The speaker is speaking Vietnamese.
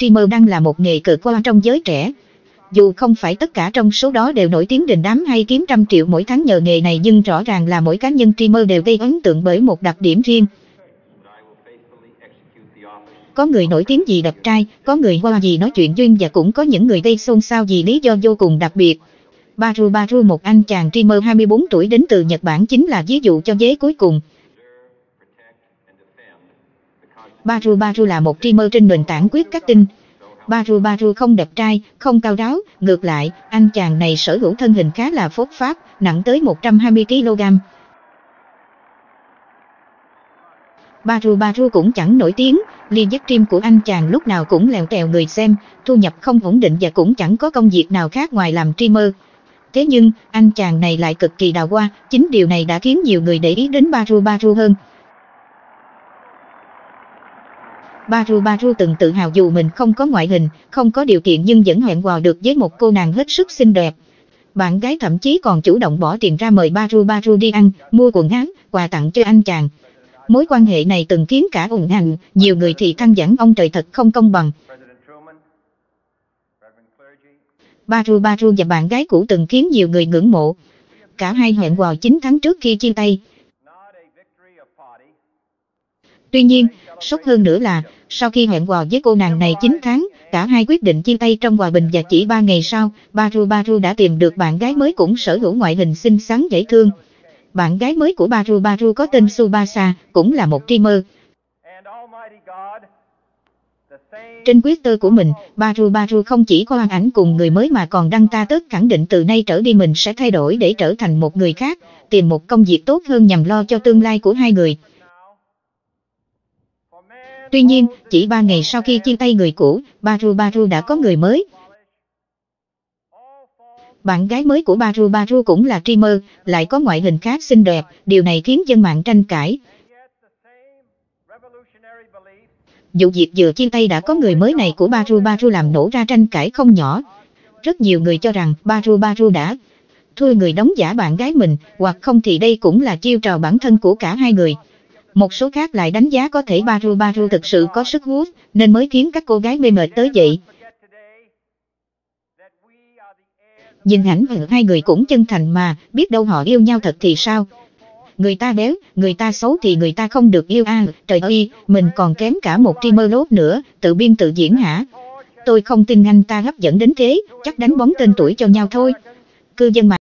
streamer đang là một nghề cự qua trong giới trẻ. Dù không phải tất cả trong số đó đều nổi tiếng đình đám hay kiếm trăm triệu mỗi tháng nhờ nghề này, nhưng rõ ràng là mỗi cá nhân streamer đều gây ấn tượng bởi một đặc điểm riêng. Có người nổi tiếng vì đẹp trai, có người hoa vì nói chuyện duyên và cũng có những người gây xôn xao vì lý do vô cùng đặc biệt. Baru, một anh chàng streamer 24 tuổi đến từ Nhật Bản, chính là ví dụ cho vế cuối cùng. Baru là một streamer trên nền tảng quyết các tinh. Baru không đẹp trai, không cao ráo, ngược lại, anh chàng này sở hữu thân hình khá là phốt pháp, nặng tới 120 kg. Baru cũng chẳng nổi tiếng, live stream của anh chàng lúc nào cũng lèo tèo người xem, thu nhập không ổn định và cũng chẳng có công việc nào khác ngoài làm streamer. Thế nhưng, anh chàng này lại cực kỳ đào hoa, chính điều này đã khiến nhiều người để ý đến Baru hơn. Baru từng tự hào dù mình không có ngoại hình, không có điều kiện nhưng vẫn hẹn hò được với một cô nàng hết sức xinh đẹp. Bạn gái thậm chí còn chủ động bỏ tiền ra mời Baru đi ăn, mua quần áo, quà tặng cho anh chàng. Mối quan hệ này từng khiến cả ồn ào, nhiều người thì than vãn ông trời thật không công bằng. Baru và bạn gái cũ từng khiến nhiều người ngưỡng mộ. Cả hai hẹn hò 9 tháng trước khi chia tay. Tuy nhiên, sốc hơn nữa là, sau khi hẹn hò với cô nàng này 9 tháng, cả hai quyết định chia tay trong hòa bình và chỉ 3 ngày sau, Baru đã tìm được bạn gái mới cũng sở hữu ngoại hình xinh xắn dễ thương. Bạn gái mới của Baru có tên Tsubasa, cũng là một streamer. Trên Twitter của mình, Baru không chỉ khoe ảnh cùng người mới mà còn đăng status khẳng định từ nay trở đi mình sẽ thay đổi để trở thành một người khác, tìm một công việc tốt hơn nhằm lo cho tương lai của hai người. Tuy nhiên, chỉ 3 ngày sau khi chia tay người cũ, Baru đã có người mới. Bạn gái mới của Baru cũng là streamer, lại có ngoại hình khá xinh đẹp, điều này khiến dân mạng tranh cãi. Vụ việc vừa chia tay đã có người mới này của Baru làm nổ ra tranh cãi không nhỏ. Rất nhiều người cho rằng Baru đã thuê người đóng giả bạn gái mình, hoặc không thì đây cũng là chiêu trò bản thân của cả hai người. Một số khác lại đánh giá có thể Baru thực sự có sức hút, nên mới khiến các cô gái mê mệt tới vậy. Nhìn ảnh hai người cũng chân thành mà, biết đâu họ yêu nhau thật thì sao? Người ta béo, người ta xấu thì người ta không được yêu à, trời ơi, mình còn kém cả một streamer lốt nữa, tự biên tự diễn hả? Tôi không tin anh ta hấp dẫn đến thế, chắc đánh bóng tên tuổi cho nhau thôi. Cư dân mạng